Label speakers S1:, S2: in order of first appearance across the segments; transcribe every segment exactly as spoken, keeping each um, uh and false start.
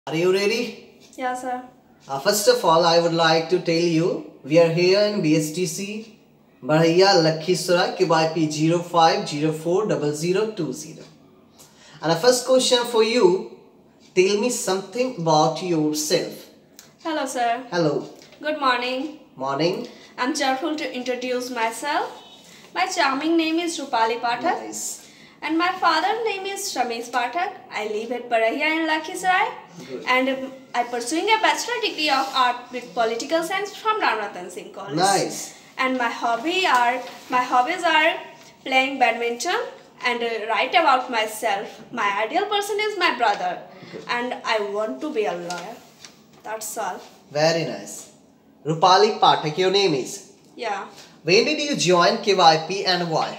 S1: Are you ready?
S2: Yeah, sir.
S1: Uh, first of all, I would like to tell you we are here in B S T C, Barhaiya, Lakhisara, Q Y P zero five zero four zero zero two zero. And the first question for you, tell me something about yourself.
S2: Hello, sir.
S1: Hello.
S2: Good morning.
S1: Morning.
S2: I'm cheerful to introduce myself. My charming name is Rupali Pathak.
S1: Nice.
S2: And my father's name is Ramesh Pathak. I live at Barhaiya in Lakhisara.
S1: Good.
S2: And um, I'm pursuing a bachelor degree of art with political science from Ramratan Singh College.
S1: Nice.
S2: And my hobby are my hobbies are playing badminton and uh, write about myself. My ideal person is my brother.
S1: Good.
S2: And I want to be a lawyer. That's all.
S1: Very nice. Rupali Pathak, your name is?
S2: Yeah.
S1: When did you join Q Y P and why?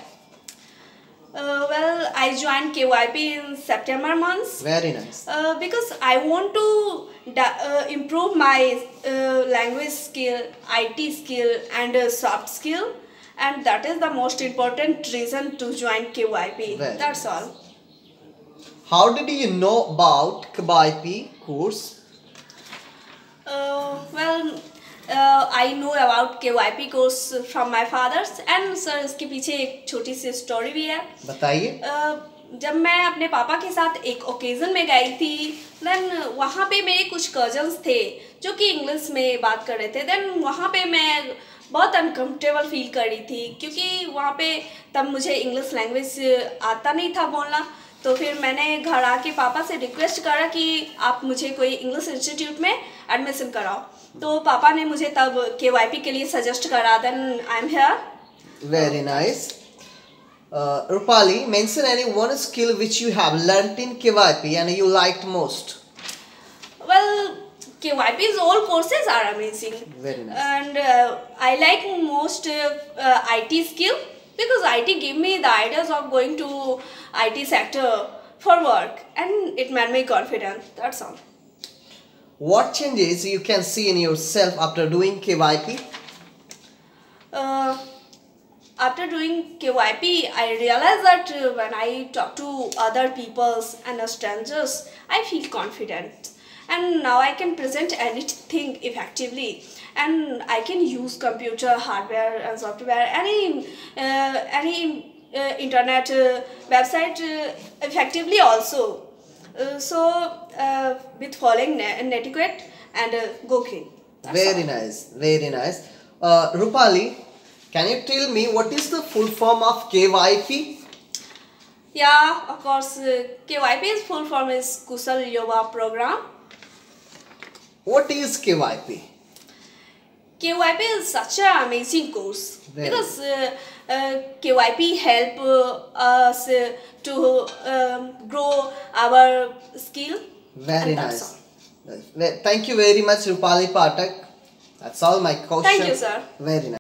S2: Uh, well, I joined Q Y P in September months.
S1: Very nice.
S2: Uh, because I want to uh, improve my uh, language skill, I T skill and uh, soft skill, and that is the most important reason to join Q Y P.
S1: Very
S2: That's
S1: nice.
S2: all.
S1: How did you know about Q Y P course?
S2: Uh, well, uh, I know about Q Y P course from my fathers and sir इसके पीछे एक छोटी सी story भी है.
S1: बताइए.
S2: uh, जब मैं अपने पापा के साथ एक ओकेजन में गई थी, देन वहाँ पे मेरे कुछ कजन्स थे जो कि इंग्लिश में बात कर रहे थे. देन वहाँ पे मैं बहुत अनकम्फर्टेबल फील कर रही थी क्योंकि वहाँ पे तब मुझे इंग्लिश लैंग्वेज आता नहीं था बोलना. तो फिर मैंने घर आके पापा से रिक्वेस्ट करा कि आप मुझे कोई इंग्लिश इंस्टीट्यूट में एडमिशन कराओ. तो पापा ने मुझे तब के वाई पी के लिए सजेस्ट करा. Then I am here.
S1: Very nice. Uh, Rupali, mention any one skill which you have learnt in Q Y P and you liked most.
S2: Well, Q Y P's all courses are amazing.
S1: Very nice.
S2: And uh, I like most uh, uh, I T skill because I T give me the ideas of going to I T sector for work and it made me confident. That's all.
S1: What changes you can see in yourself after doing Q Y P?
S2: Uh, after doing Q Y P, I realized that uh, when I talk to other peoples and uh, strangers, I feel confident. And now I can present anything effectively. And I can use computer, hardware and software, any, uh, any uh, internet uh, website uh, effectively also. Uh, so, uh, with following netiquette and uh, go clean. That's
S1: Very
S2: all.
S1: nice. Very nice. Uh, Rupali, can you tell me what is the full form of Q Y P?
S2: Yeah, of course. Uh, Q Y P's full form is Kushal Yuva program.
S1: What is Q Y P?
S2: Q Y P is such an amazing course.
S1: Very
S2: Because uh, uh, Q Y P help uh, us uh, to um, grow our skill.
S1: Very
S2: And that's
S1: nice. Well, thank you very much, Rupali Pathak. That's all my question.
S2: Thank you, sir.
S1: Very nice.